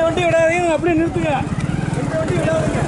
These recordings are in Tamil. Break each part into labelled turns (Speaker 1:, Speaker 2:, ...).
Speaker 1: வண்டி விடாதீங்க, அப்படியே நிறுத்துங்க. இந்த வண்டி விடாதீங்க.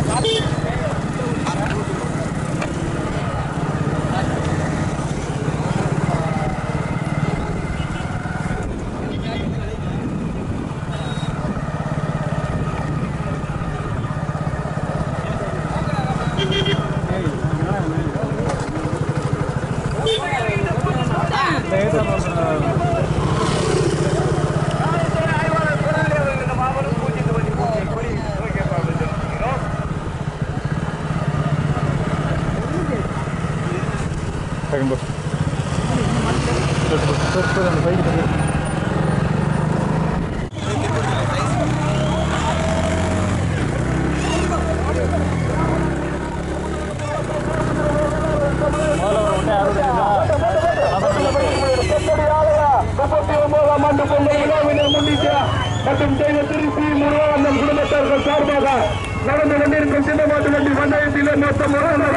Speaker 1: மற்றும் திருச்சி முருகானந்தம் குடும்பத்தார்கள் சார்பாக நடந்து கொண்டிருக்கும் சின்னமாட்டு வண்டி பந்தயத்திலே மொத்தம்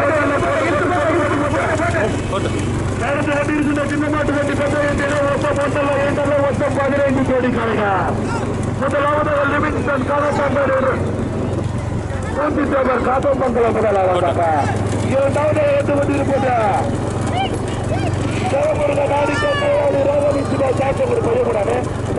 Speaker 1: நடந்து கொண்டிருக்கின்ற சின்னமாட்டு வண்டி பந்தயத்திலே மொத்தம் 15 கோடி கணக்காக முதலாவது லிவிங்ஸ்டன் காலத்தாண்டர் பூந்தித்தேவர் காத்தமங்கலம் முதலாவதாக இரண்டாவது எடுத்து கொண்டிருப்பது சிவமுருக நாடி சாப்பிட்டு செய்யக்கூடாது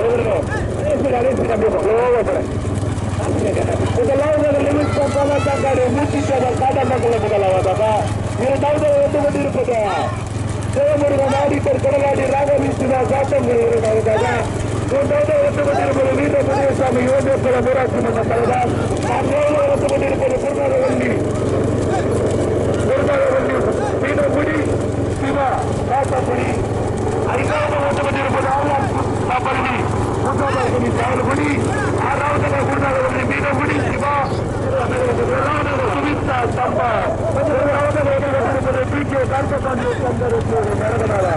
Speaker 1: முதலாவது லிவிங்ஸ்டன் காலத்தாண்டாடு பூந்தித்தேவர் காத்தமங்கலம் முதலாவதாக இரண்டாவது எடுத்து கொண்டிருப்பது சிவமுருக நாடிக்கர் கடலாடி ராகவிசுவா சாத்தங்குடி இரண்டாவதாக மூன்றாவது எடுத்து கொண்டிருப்பது வீர முனியசாமி யோகேஸ்வர ஊராட்சி மன்ற தலைவர் நான்காவது எடுத்து கொண்டிருப்பது குருநாதவல்லி மீனகுடி சிவா காத்தங்குடி ஐந்தாவது எடுத்து கொண்டிருப்பது ஆவான் பள்ளி மூன்றாவது சாவல்குடி ஆறாவது குருநாதவல்லி மீனகுடி சிவா சுமித்தா தம்பா மூன்றாவது எடுத்து கொண்டிருப்பது பி கே கார்த்தசாமி நடந்தனாரா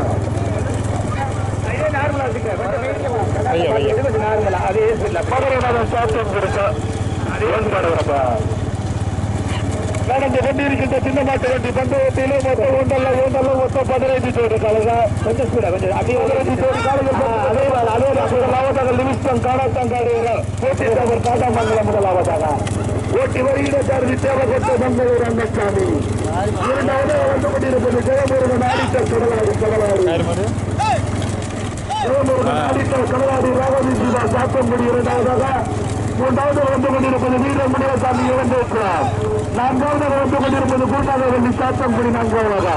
Speaker 1: நடந்து கொண்டிருக்கின்ற சின்னமாட்டு வண்டி பந்தயத்திலே மொத்தம் 15 ஜோடி காலங்கள் கொஞ்சம் கூட அப்படியே 15 ஜோடி காலங்கள் லிவிங்ஸ்டன் காணாத்தாங்காடு போட்டித்தவர் காட்டாமங்கலம் முதலாவதாக ஓட்டி வருகிற தேவகோட்டை மங்களூர் ரங்கசாமி இரண்டாவது வந்து கொண்டிருப்பது ஜெயமுருகன் ஆடிட்டர் கடலாடி கடலாடி ராகவிசுவா சாத்தங்குடி இரண்டாவதாக மூன்றாவது வந்து கொண்டிருப்பது வீர முனியசாமி இழந்திருக்கிறார் நான்காவது வந்து கொண்டிருப்பது குருநாதவல்லி சாத்தங்குடி நான்காவதாக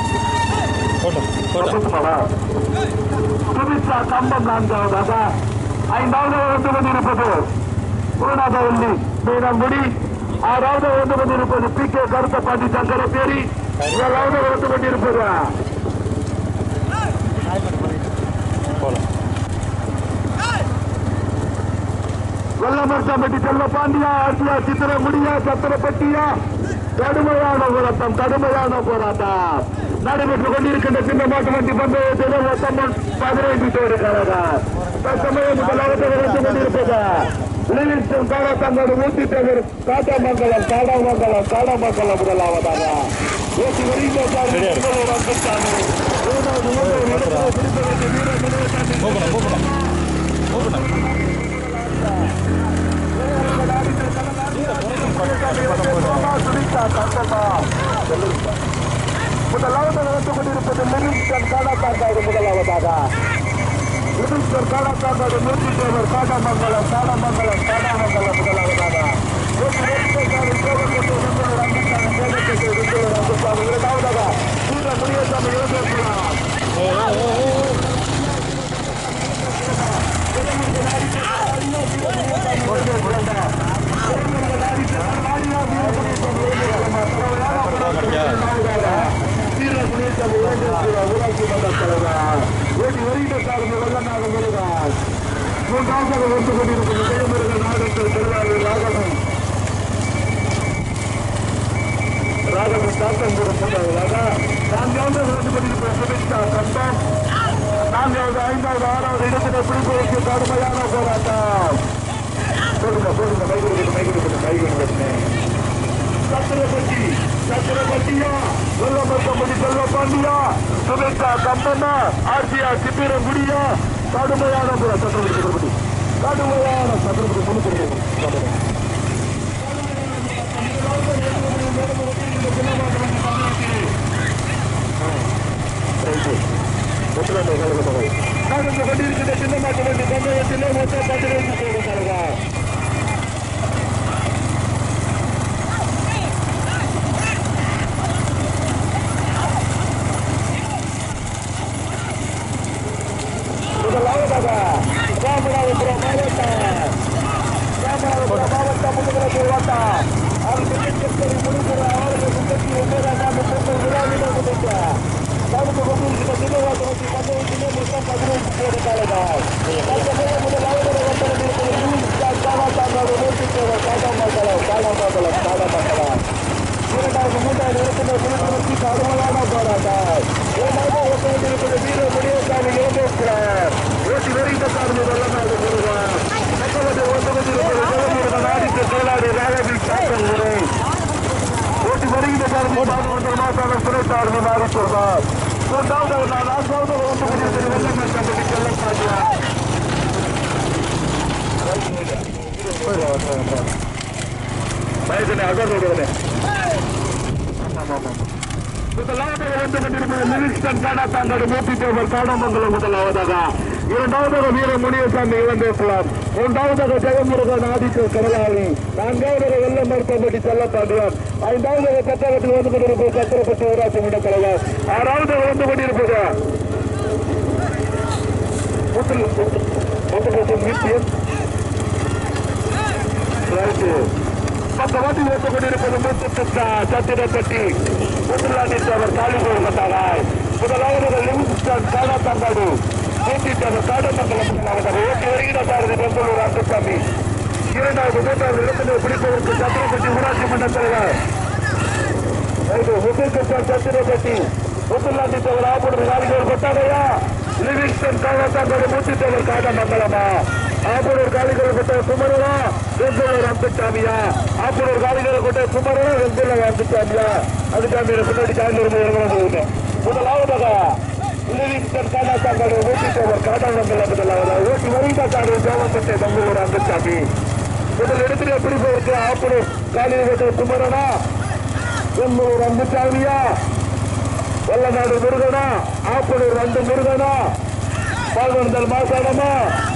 Speaker 1: சுமித்ரா கம்பம் நான்காவதாக ஐந்தாவது வந்து கொண்டிருப்பது குருநாதவல்லி மீனங்குடி ஆறாவது வந்து கொண்டிருப்பது பி கே கருத்தப்பாண்டி சங்கரப்பேரி ஏழாவது வந்து கொண்டிருப்பது வெள்ளமர்த்தம்பட்டி செல்லப்பாண்டியா ஆசியா சித்திரமுடியா சத்திரப்பட்டியா கடுமையான போராட்டம் நடைபெற்றுக் கொண்டிருக்கின்ற சின்னமாட்டு வண்டி பந்தயத்தில் மொத்தம் 15 ஜோடி காலங்கள் தற்சமயம் முதலாவது நடந்து கொண்டிருப்பது லிவிங்ஸ்டன் காலத்தாங்காடு ஊத்தித்தேவர் காடாமங்கலம் முதலாவதாக ஓட்டி வருகின்ற முதலாவது நடந்து கொண்டிருப்பது லிவிங்ஸ்டன் காடாத்தாங்காடு முதலாவதாக லிவிங்ஸ்டன் காடாத்தாங்காடு ஊத்தித்தேவர் காடாமங்கலம் முதலாவதாக இரண்டாவதாக வீர முனியசாமி ஊராட்சி மன்ற தலைவர் ஓட்டி வருகின்ற மூன்றாவது வந்து கொண்டிருப்பது ஜெயமுருகன் நாகத்தில் திருவாரூர் ராகவன் சாத்தங்குடி மூன்றாவதாக நான்காவது வந்து கொண்டிருப்பது சுமித்ரா கம்பம் நான்காவது ஐந்தாவது ஆறாவது இடத்தினை பிடிப்பு வைக்க கடுமையான போராட்டம் சத்திரப்பட்டியா வெள்ளமர்த்தம்பட்டி செல்லப்பாண்டியா சுமித்ரா கம்பம்மா ஆர்சியா சிப்பிரங்குடியா கடுமையான சத்திரப்பட்டி கடுமையான சதுரத்துக்கு முன்னுக்கு நடந்து கொண்டிருக்கிற சின்ன மாட்டு வண்டி பந்தயத்திலே மொத்தம் 15 போடுகிறார்கள். முதலாவதாக ராமநாதபுரம் மாவட்டம் முதுகலை வட்டம் அவர்கள் முடிக்கிற அவர்கள் 39ஆம் ஆண்டு விழாவிலே முடித்த நடந்து கொண்டிருக்கிற சின்னவாசனத்தை பந்தயத்திலே மொத்தம் 15 போடுகிறார்கள். முதலாவதாக வட்டம் இரண்டாவது மூன்றாவது இடத்திலே விழுப்புரத்தி கடுமையான போராட்டம். இரண்டாவது ஒப்பந்திருப்பது வீர முனியசாமி யோகேஸ்வரர் ஓட்டி வருகின்ற சார்பு வல்லநாடு முருகன் மக்களது ஒப்பந்திருப்பது நாடிக்கு செயலாளர் ராகவி சாத்தங்குறை ஓட்டி வருகின்ற சார்பு 11 மாதம் துணைத்தார்வு நாடிச்சிருந்தார். மூன்றாவது நான்காவது ஒப்பந்திருப்பது வெள்ளமே கம்பெனி செல்லம் சாட்டியார் வயதினை அகர்வுடனே முதலாவதாக வந்து கொண்டிருப்பது லிவிங்ஸ்டன் காடாத்தாங்காடு மூர்த்திதேவர் காடமங்கலம் முதலாவதாக. இரண்டாவதாக வீர முனியசாமி இளம்பேசலாம். மூன்றாவதாக ஜெயமுருகன் ஆதித்த கடலாளி. நான்காவதாக வெள்ளம் மருத்துவப்பட்டி செல்லப்பாண்டியன். ஐந்தாவதாக கட்டகத்தில் வந்து கொண்டிருப்பது சத்திரப்பட்டி ஊராட்சி மன்ற தலைவர். ஆறாவதாக வந்து கொண்டிருப்பது பக்கவாட்டி வந்து கொண்டிருப்பது சத்திரப்பட்டி முதலாளித்தவர் காளிகோள் வந்தார்கள். முதலாவது லிவிங்ஸ்டன் காடாத்தாங்காடு மூர்த்திதேவர் காடமங்கலம் முதலாவதாக ஓட்டி வருகிற பாரதி பெங்களூர் அந்தசாமி. இரண்டாவது மூன்றாவது இடத்திலே பிடிப்பதற்கு சத்திரப்பட்டி ஊராட்சி மன்ற தலைவர் சத்திரப்பட்டி முதலாளித்தவர் ஆபூர் காளிகோள் கொட்டாகையா லிவிங்ஸ்டன் காடாத்தாங்காடு மூர்த்திதேவர் காடமங்கலமா ஆப்பூர் காளிகோள் கொட்ட குமரனா வெங்கலூர் அந்தசாமியா ஆப்பூர் காளிகோள் கொட்ட குமரனா வெங்கலூர் அந்தசாமியா அதுக்காக பின்னாடி காய்ந்து முதலாவதாக லிவிங்ஸ்டன் காடாத்தாங்காடு மூர்த்திதேவர் காடமங்கலம் முதலாவதாக ஓட்டி வருகின்ற தேவப்பட்டை பெங்களூர் அந்தசாமி. முதல் இடத்திலே பிடிப்பதற்கு ஆப்பூர் காளிகோள் கொட்ட குமரனா வெங்கலூர் அந்தசாமியா வல்லநாடு முருகனா ஆப்பூர் 2 முருகனா பால்வந்தல் மாசாடமா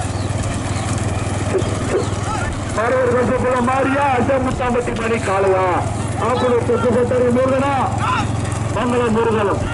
Speaker 1: மறுவர்கள் மாறியா அஜமுத்தாம்பட்டி மணி காலையா ஆப்பூர் சொத்து முருகனா மங்களம் முருகலம்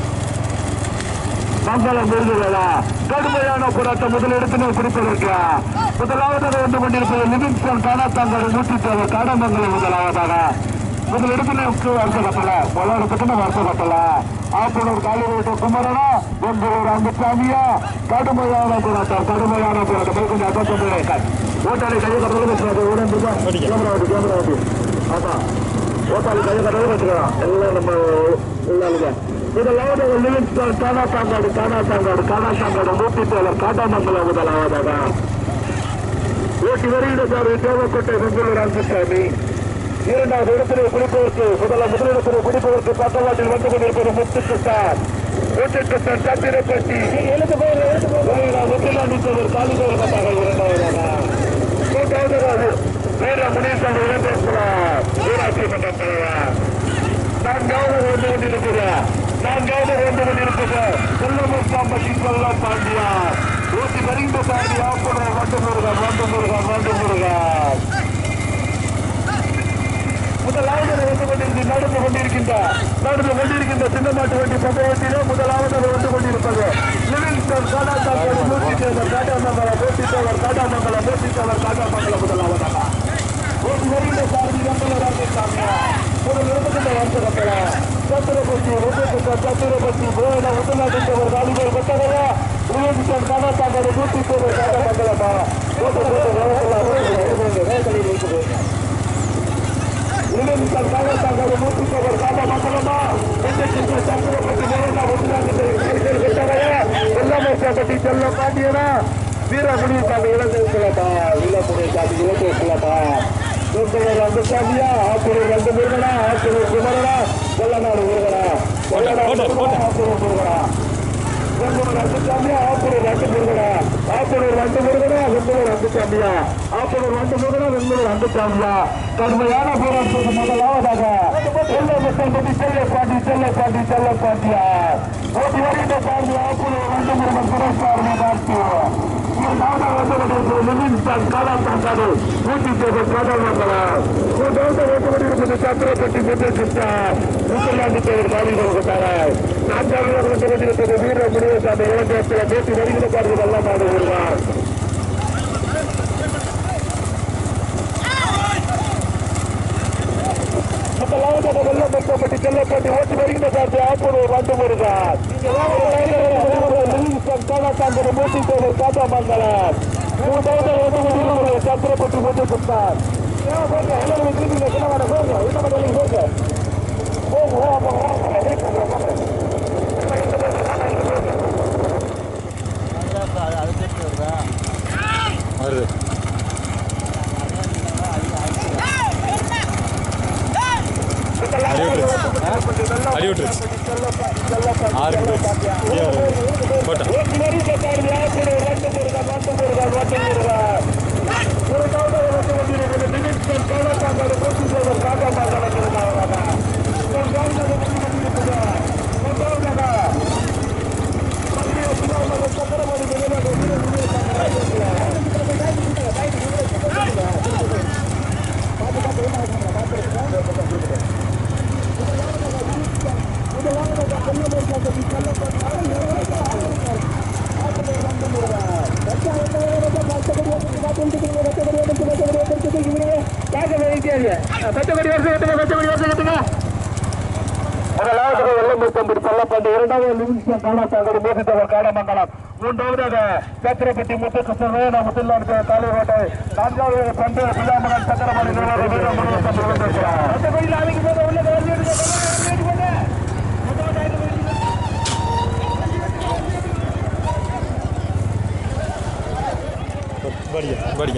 Speaker 1: மங்களம் முருகலா கடுமையான போராட்டம் முதலிடத்தினை குறிப்பதற்கு முதலாவதாக வந்து கொண்டிருப்பது லிவிங்ஸ்டன் காடாத்தாங்காடு மூர்த்திதேவர் காடமங்கலம் முதலாவதாக முதலிடத்திலே வருத்தப்பட்டல பொருளாதாரத்துக்கு வருத்தப்பட்டல ஆப்பூர் காளிகோட்ட குமரனா பெங்களூர் அந்தசாமியா கடுமையான போராட்டம் கொஞ்சம் அசத்தம் ஓட்டாளி கையை கட்டுறது உடம்பு ஆமா ஓட்டாளி கையை கட்டுறது வச்சுக்கலாம் எல்லாம் நம்ம உள்ளாளுங்க. முதலாவது லிவிங்ஸ்டன் காடாத்தாங்காடு மூர்த்திதேவர் காடமங்கலம் முதலாவதாக ஓட்டி வருகிற சார் தேவக்கோட்டை பெங்களூர் அந்தசாமி. இரண்டாவது இடத்திலே பிடிப்பதற்கு முதலிடத்திலே பிடிப்பதற்கு பக்கவாட்டில் வந்து கொண்டிருப்பது முத்துக்கிருஷ்ணன் சத்திரப்பட்டி முதலாளித்தவர் காளிகோள் கொட்டார்கள். இரண்டாவதாக மூன்றாவதாக வீர முனியசாமி இளம்பேசலாம் ஊராட்சி மன்ற தலைவர். நான்காவது வந்து கொண்டிருப்பது செல்லமுத்தாம்பட்டி செல்லம் பாண்டியா ஓட்டி வருகின்ற சாண்டி ஆப்பூர் வண்டு முருகன் முதலாவது நடந்து கொண்டிருக்கின்ற சின்னமாட்டு வண்டி பந்தயத்திலே முதலாவது வந்து கொண்டிருப்பது லிவிங்ஸ்டன் காடாத்தாங்காடு மூர்த்திதேவர் காடமங்கலம் முதலாவதாக ஓட்டி வருகின்ற சாரதி வெங்கலூர் அந்தசாமியா முதல் இடத்துக்கிட்ட வருத்தப்பட்டல சத்திரப்பட்டி முதலாளித்தவர் காளிகோள் கொட்டாகையா லிவிங்ஸ்டன் காடாத்தாங்காடு மூர்த்திதேவர் காடமங்கலமா லிவிங்ஸ்டன் காடாத்தாங்காடு மூர்த்திதேவர் காடமங்கலமா சத்திரப்பட்டி கொட்டாகையா வெள்ளமேசாப்பட்டி செல்லம் பாண்டியனா வீர முனியசாமி இளம்பேசலாமா அந்தசாமியா ஆப்பூர் 2 முருகனா ஆப்பூர் குமரனா வல்லநாடு முருகனா ஆப்பூர் முருகனா அந்தசாமியா ஆப்பூர் 2 முருகனா ஆப்பனூர் வந்து முருகனா வெண்பூர் வந்துட்டாமியா ஆப்பனூர் வந்து முருகனா வெண்பூர் வந்துட்டாமியா கடுமையான போராட்டத்துக்கு முதலாவதாக செல்லப்பாண்டியா ஓட்டி வருகின்ற சார்பு ஆப்பனூர் வந்து முருகன் புரஸ்காரனை பார்த்து காலாத்தாங்காடு ஊட்டி தேவர் காதல்மங்கலம் சத்திரப்பட்டி முத்தார் முத்தலாண்டி தேவர் மாநிலத்தார நான்காவது வீர முருகசாமி இளங்கத்தில் போட்டி வருகிற பார்த்து எல்லாம் ஆடு வருவார் வெள்ளப்பட்டி செல்லப்பட்டி ஓட்டி வருகின்ற சார்பு ஆப்பனூர் வந்து முருகன் காலாத்தாங்கடு மூட்டி தேவர் காதல்மங்கலம் சத்திரப்பட்டி முத்தார் காடமங்கலம் மூன்றாவதாக சத்திரப்பட்டி முத்துகிருஷ்ணன் முத்துலாண்டு காலையோட்டை நான்காவது பண்டைய பிள்ளாமகன் சக்கரமணி
Speaker 2: बढ़िया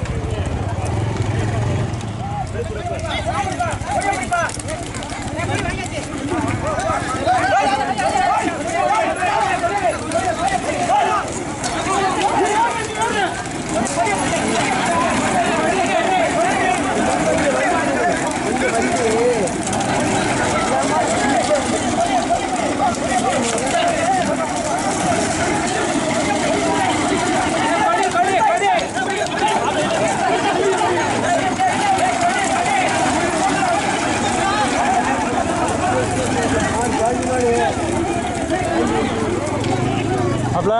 Speaker 2: अपना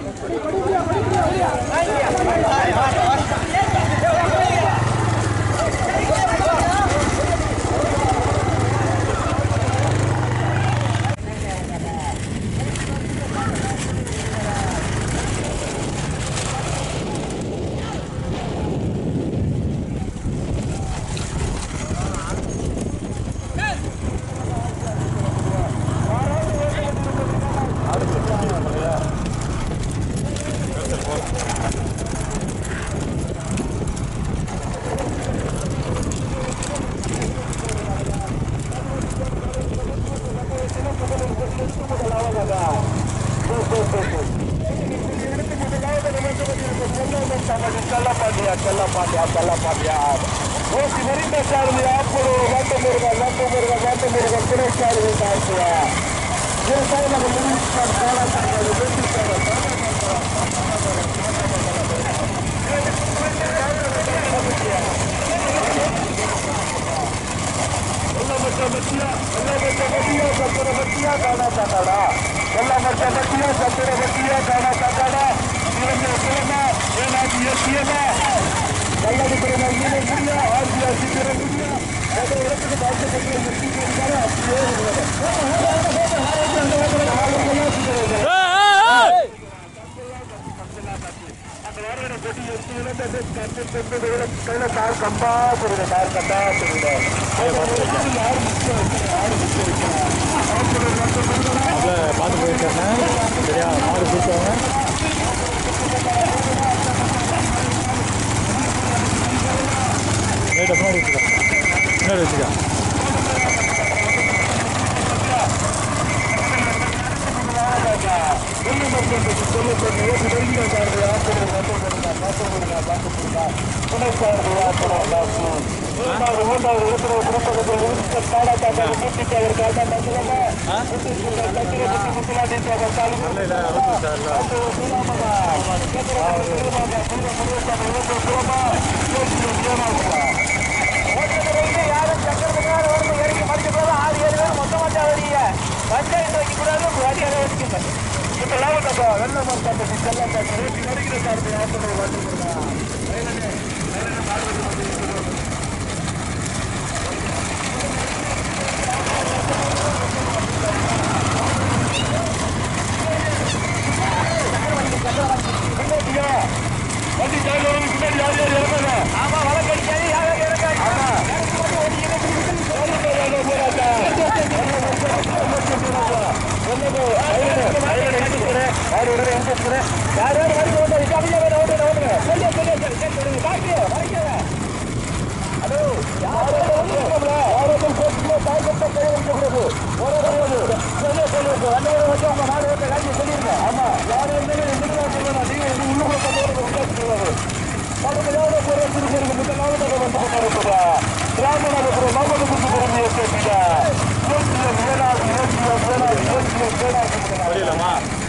Speaker 2: பார்த்து போயிருக்கேன் சரியா மாடு பிடிச்சவங்க ரைட் முன்னாடி வச்சுக்கா
Speaker 1: முன்னாடி வச்சுக்கா மூன்றாவது இடத்துல திருப்பதி காடாத்தாங்க கூட்டிட்டு அவர் காட்டாங்க யாரும் சக்கரத்துக்காக இறங்கி மறுக்கிறது 6-7 பேர் மொத்தமாட்டா வரீங்க பஞ்சாயத்து வைக்கக்கூடாது வாரியாக வச்சுக்கோங்க இப்போ லாபத்தப்பா வெள்ள மரத்தாட்டு செல்லாம் பார்த்து நடிக்கிற சார்பு ஆட்டோட வந்து வண்டி சாயந்தரம் முன்னாடி யார் யார் இறக்காங்க ஆமா வழக்கடிக்காது யார் யார் இறக்காங்க
Speaker 2: புரியலம்மா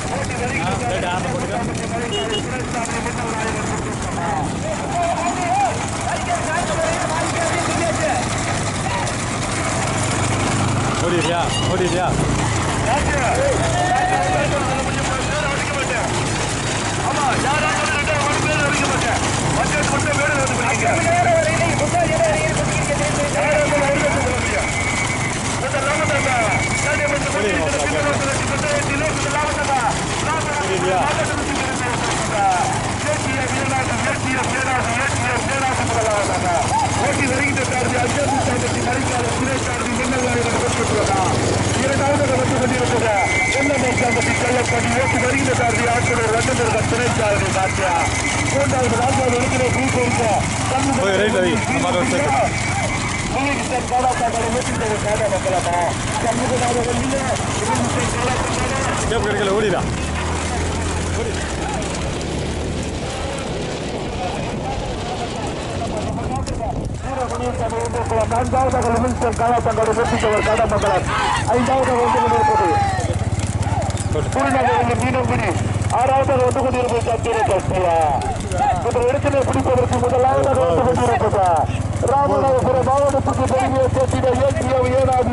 Speaker 2: ஓடியா ஓடியா
Speaker 1: ஆமா யாராவது அடிக்க மாட்டேன் மக்கள் மட்டும் வேறு ஓட்டி வருகின்ற சார்ஜ் அத்தியாவசிய மறைக்கால துணை சார்ஜ் இரண்டாவது வந்து கொண்டிருக்கிற வெள்ளமேற்காம்பட்டி கள்ளப்பட்டி ஓட்டி வருகின்ற சார்ஜ் ஆட்சியர் வந்ததற்கு துணை சார்ஜ் மாற்றியா மூன்றாவது நான்காவது இருக்கிற குரூப்
Speaker 2: கிடைக்கல ஓடிடா
Speaker 1: நான்காவது மினிஸ்டர் காலாத்தங்கோடு வெற்றித்தவர் காடாமங்கலம் ஐந்தாவது வந்து கொண்டிருப்பது மீனங்குடி ஆறாவதாக வந்து கொண்டிருப்பது சத்திர கஸ்தியா இடத்திலே பிடிப்பதற்கு முதலாவதாக வந்து கொண்டிருப்பதா ராமநாதபுரம் மாவட்டத்துக்கு பெருமையை சேர்த்திட ஏடிஎம்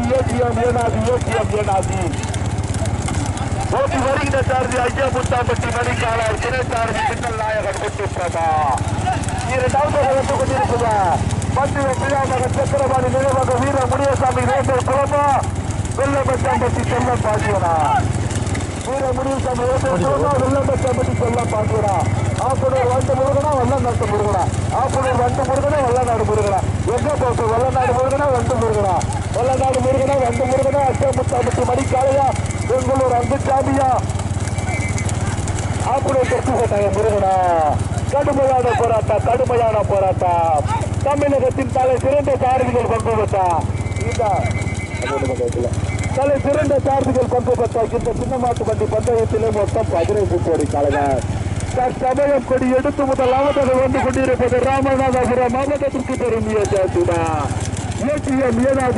Speaker 1: ஏனாதி ஓட்டி வருகின்ற சார்ஜி ஐயா முத்தாம்பட்டி மணிக்காலர் துணை சார்ஜி மின்னல் நாயகன் முத்துப்பிரபா இரண்டாவதாக வந்து கொண்டிருப்பதா மத்திய பிரியாமகன் சக்கரபாணி நினைவாக வீர முனியசாமி ரோட்டர் குளமா வெள்ளமச்சாம்பட்டி செல்ல பாண்டியனா வீர முனியசாமி ரோட்டர் குளமா வெள்ளமச்சாம்பட்டி செல்ல பாண்டியனா ஆப்பனூர் வண்டு முருகனா வல்லநாட்டு முருகனா ஆப்பனூர் வண்டு முருகனா வல்லநாடு முருகனா எங்க போட்டு வல்லநாடு முருகனா வண்டு முருகனா வல்லநாடு முருகனா வண்டு முருகனா அச்சமுத்தாம்பட்டி மணிக்காலையா பெங்களூர் அங்குச்சாமியா ஆப்பனூர் தெற்குகோட்டாய முருகனா கடுமையான போராட்டம் தமிழகத்தின் தலை சிறந்த சாரதிகள் பங்கு பெற்றா தலை சிறந்த சாரதிகள் பங்கு பெற்ற இந்த சின்னமாட்டு வண்டி பந்தயத்திலே மொத்தம் 15 கோடி காலைகள் தற்சமயம் கொடி எடுத்து முதலாவதாக வந்து கொண்டிருப்பது ராமநாதபுரம் மாவட்டத்திற்கு பெருமையை சேர்த்துடா ஏடிஎம்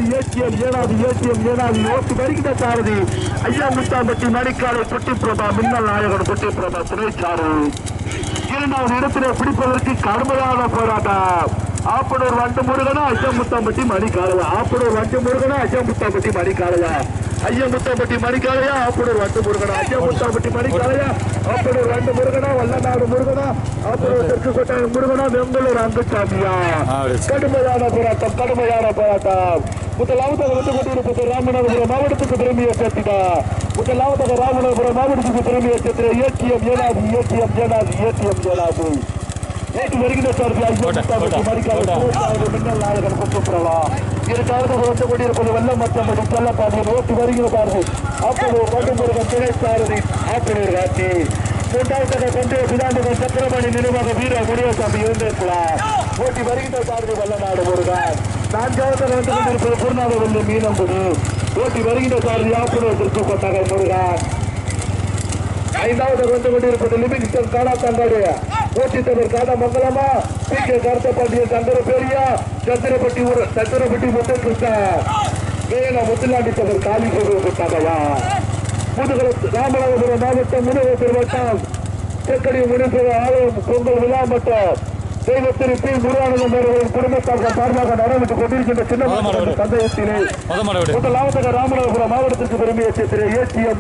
Speaker 1: ஏனாதி ஓட்டு வருகின்ற சாரதி ஐயா முத்தாம்பட்டி மணிக்காலை குட்டிப்பிரபா மின்னல் நாயகன் குட்டிப்பிரபா துணைச்சாரு இரண்டாவது இடத்திலே பிடிப்பதற்கு கடுமையான போராட்டம் ஆப்பனூர் வண்டு முருகனா ஐயமுத்தாம்பட்டி மணிக்காலையா ஆப்பனூர் வண்டு முருகனா ஐயமுத்தாம்பட்டி மணிக்காலையா ஐயமுத்தாம்பட்டி மணிக்காலையா ஆப்பனூர் வண்டு முருகனா ஐயமுத்தாம்பட்டி மணிக்காலையா ஆப்பனூர் வண்டு முருகனா வல்லநாடு முருகனா ஆப்பனூர் தெற்கு கோட்டை முருகனா பெங்களூர் அங்குச்சாமியா கடுமையான போராட்டம் முதலாவதாக வந்து கொண்டிருப்பது ராமநாதபுரம் மாவட்டத்துக்கு பெருமையை சேர்த்திடா முதலாவதாக ராமநாதபுரம் மாவட்டத்துக்கு பெருமையை சேர்த்திட ஏடிஎம் ஏனாதி ஓட்டு வருகின்ற சார்பி மின்னல் நாயகன் குற்றப்பிரவா இரண்டாவது வந்து கொண்டிருப்பது வெள்ளமத்தம்பட்டி செல்லப்பாண்டியன் ஓட்டு வருகிற சார்பு ஆப்பனூர் வண்டுமுருகன் துணை சாரதி ஆப்பனூர் காட்சி மூன்றாவதாக கொண்டே பிதாண்டகன் சக்கரபாணி நினைவாக வீர முனியசாமி இருந்திருக்கலாம் ஓட்டி வருகின்ற சாரதி வல்லநாடு முருகன் நான்காவதாக வந்து கொண்டிருப்பது குருநாதவல்லி மீனங்குடி ஓட்டி வருகின்ற சாரதி ஆப்பனூர் திருக்கோட்டகை முருகன் ஐந்தாவது வந்து கொண்டிருப்பது லிவிங்ஸ்டன் காலாத்தங்காடு ஓட்டித்தவர் காடமங்கலமா பிகே கருத்தப்பாண்டிய சந்திர பெரியா சத்திரப்பட்டி முத்தகிருஷ்ணா வேல முத்துலாண்டித்தவர் காலி போட்டாங்கயா முதுகுளத்து ராமநாதபுரம் மாவட்டம் முனிவத்தூர் வட்டம் செக்கடி முனிசுவ ஆலயம் பொங்கல் விழா மற்றும் தெய்வத்திரு பி முருகானந்தம் அவர்களின் குடும்பத்தார்கள் சார்பாக நடைபெற்றுக் கொண்டிருக்கின்ற சின்ன சந்தேகத்திலே முதலாவதாக ராமநாதபுரம் மாவட்டத்திற்கு பெருமையை சேர்த்து ஏடிஎம்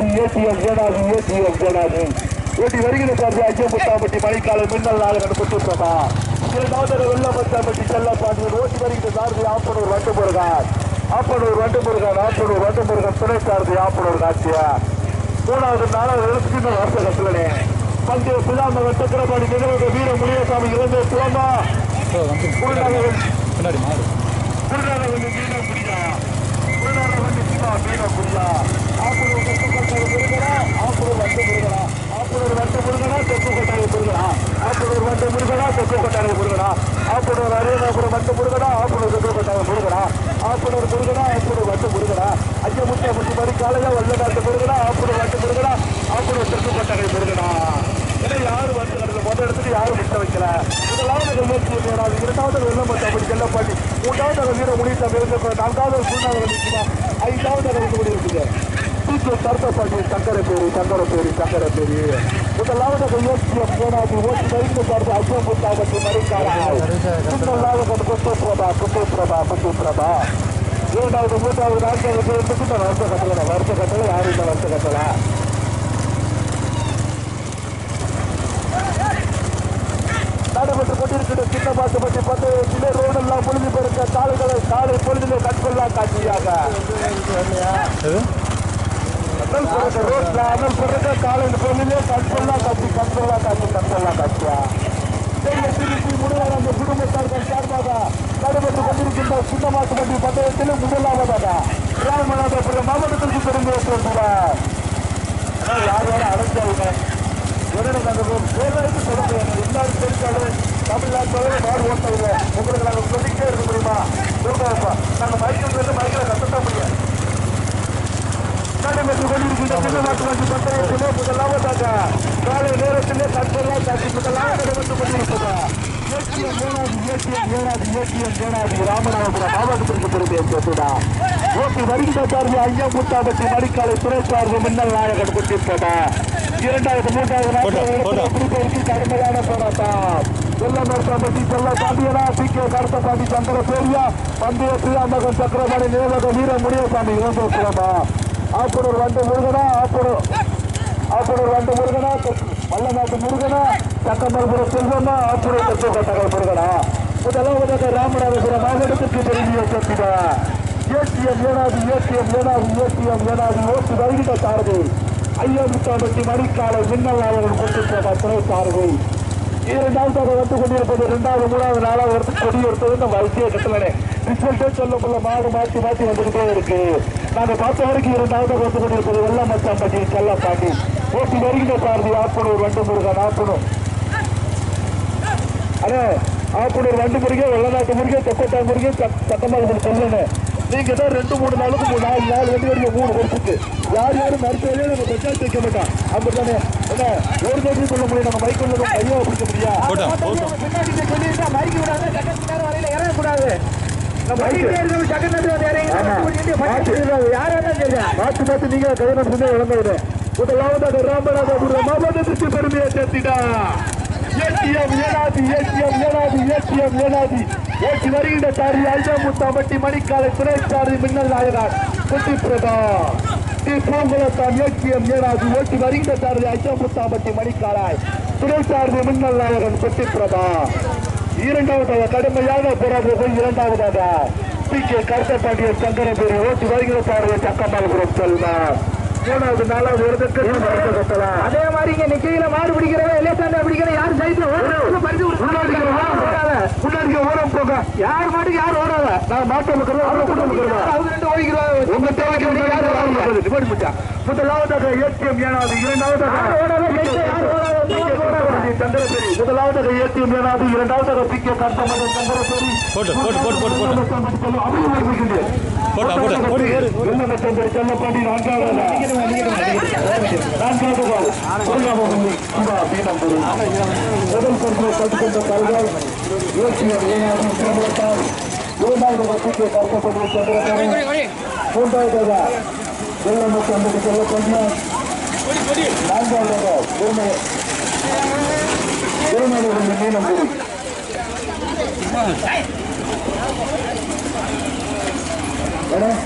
Speaker 1: ஜேனாதி ஓட்டி வருகிற சார்பில் ஐயமுத்தாம்பட்டி மழைக்கால மின்னல் நாளகன் பெற்றுள்ளதா இரண்டாவது வெள்ளமத்தாம்பட்டி செல்லப்பாண்டியன் ஓட்டி வருகிற சார்பில் ஆப்பனூர் வண்டுமுருகன் துணை சார்பில் ஆப்பனூர் காட்சியா மூணாவது நாலாவது வருஷ கட்டளனே பந்தய பிதாமகன் சக்கரபாணி நிகழ்வு வீர முனியசாமி இழந்த துவமா யாரும் வந்து முதல் இடத்துக்கு யாரும் விட்ட வைக்கல முதலாவது முயற்சி இரண்டாவது வெள்ளமத்தாம்பட்டி செல்லப்பாண்டி மூன்றாவது வீர முனியசாமி இருந்த நான்காவது சூழ்நாதன் நிற்குமா ஐந்தாவது வந்து இருக்குது கருத்தப்பாண்டி சங்கரப்பேரி முதலாவது முயற்சியம் போனாது ஓட்டி வைத்து சார்பு ஐயமுத்தாம்பட்டி மறைக்காமல் குற்றப்பிரபா இரண்டாவது மூன்றாவது நான்காவது வருஷ கட்டளை யாரும் இந்த வருஷ கட்டளை நடைபெற்றுக் கொண்டிருக்கிற சின்ன பாட்டுப்பட்டி பந்தயத்திலே ரோடெல்லாம் பொழுது பெருக்க காலை பொழுதிலே கண்கொள்ளா காட்சியாக அனல் பிறக்க காலை பொழுதிலே கண்கொள்ளா காட்சியா முருகானந்த குடும்பத்தார்கள் சார்பாக நடைபெற்றுக் கொண்டிருக்கின்ற சின்ன பாட்டுப்பட்டி பந்தயத்திலே முதலாவதாக ராமநாதபுரம் மாவட்டத்திற்கு பெருமை ஏற்றுள்ளார் யார் அடைஞ்சாங்க எல்லாரும் தெரிஞ்சாலும் தமிழ்நாட்டில் மாடு ஓட்டவங்க உங்களுக்கு நாங்கள் சொல்லிக்கிட்டே இருக்க முடியுமா சொல்றாப்பா நாங்கள் மைக்கில் கட்டத்த முடியாது நடைபெற்றுக் கொண்டிருக்கின்ற தமிழ்நாட்டு பந்தயத்திலே முதலாவதாக காலை நேரத்திலே கட்டெல்லாம் காட்சி முதலாக நடைபெற்றுக் கொண்டிருப்பதா ராமநாதபுரம் மாவட்டத்திற்கு பெருமையை சேர்த்துடா ஓட்டி வருகின்ற சார்பு ஐயமுத்தாம்பட்டி மடிக்காலை துணை சார்பு மின்னல் நாயகன் கொண்டிருப்பதா இரண்டாவது மூன்றாவது கடுமையான போராட்டம் வெள்ளமத்தாம்பட்டி செல்லப்பாண்டியனா பிகே கருத்தப்பாண்டி சந்திர பேரியா பந்தய பிரியாமகன் சக்கரபாணி நினைவக வீர முனியசாமி இளந்தோசிரமா ஆப்பனூர் வண்டு முருகனா வல்லநாட்டு முருகனா சக்கமல்புரம் செல்வமா ஆப்பனூர் தத்துவ முருகனா முதலாவதாக ராமநாதபுரம் மாவட்டத்திற்கு பெருமையை சேர்த்துடா ஏடிஎம் ஏனாதி ஓட்டு வருகின்ற சார்பு ஐயமுத்தாம்பட்டி மணிக்காலை மின்னல் நாயகன் கொண்டிருப்பதா துணை சார்பு இரண்டாவதாக வந்து கொண்டிருப்பது இரண்டாவது மூணாவது நாலாவது இடத்துக்கு கொடியெடுத்தது நம்ம வைத்திய கட்டளை ரிசல்ட்டே சொல்லக்குள்ள மாடு மாற்றி வந்துகிட்டே இருக்கு நாங்கள் பார்த்த வரைக்கும் இரண்டாவதாக வந்து கொண்டிருப்பது வெள்ளமத்தாம்பட்டி செல்லப்பாண்டி ஓட்டி வருகின்ற சார்பு ஆப்பனூர் வண்டுமுருகன் ஆப்பனூர் வண்டுமுருகே வெள்ளநாட்டு முருகே தெப்பத்தா முருகே சட்டமாக சொல்லணும் நீங்க தான் 2-3 நாளுக்கு 4 நாள் வந்து வரைக்கும் 3 வருஷத்துக்கு யாரும் மருத்துவரையே நம்ம பிரச்சாரம் வைக்க மாட்டோம் அப்படித்தானே என்ன ஒரு கோடி சொல்ல முடியும் நம்ம மைக் கொண்டு கையா பிடிக்க முடியாது சொல்லிட்டா மைக் விடாது சட்டத்தினால வரையில இறங்கக்கூடாது பார்த்து நீங்க கவனம் செஞ்சு இழந்தது முதலாவதாக ராமநாதபுரம் மாவட்டத்திற்கு பெருமையை சேர்த்திட்டா ஏனாதி ஓட்டி வருகின்ற சாரி ஐயமுத்தாம்பட்டி மணிக்காலை துணை சாரி மின்னல் நாயகன் குட்டிப்பிரபா பூங்குளத்தான் ஏடிஎம் ஏனாதி ஓட்டி வருகின்ற சாரி ஐயமுத்தாம்பட்டி மணிக்காலாய் துணை சார்பு மின்னல் நாயகன் குட்டிப்பிரபா இரண்டாவதாக கடுமையான போராட்டம் இரண்டாவதாக பிகே கருத்தப்பாண்டியன் சங்கரபேரி ஓட்டி வருகிற சாரி சக்கமல்புரம் செல்வம் மூணாவது நாலாவது இடத்துக்கு அதே மாதிரி இங்க நிக்கையில மாடு பிடிக்கிறவன் எல்லேசாண்டா பிடிக்கிற யாரும் முன்னாடி ஓரம் போக யார் மாட்டுக்கு யாரும் ஓடாத நான் மாட்டு உங்க தேவைக்கு முதலாவதாக ஏடிஎம் ஏனாது சந்திரபேரி முதலாவதாக ஏடிஎம் ஏனாது இரண்டாவதாக பிகே கருத்தப்பாண்டியன் சங்கரபேரி செல்லப்பாண்டி நான்காவது பரிசை கட்டுக்கொண்ட கல்கள் இயற்றியர் ஏனாதி சிறப்பால் இரண்டாவது வசதியை கருத்தப்பட்டு சென்றிருக்கிறார். மூன்றாவதாக வெள்ளமுக்கு அன்புக்கு செல்லப்பட்ட நான்காவதாக திருமணம் மீனம்புரி மேடம்